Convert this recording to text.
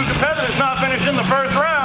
two competitors not finished in the first round.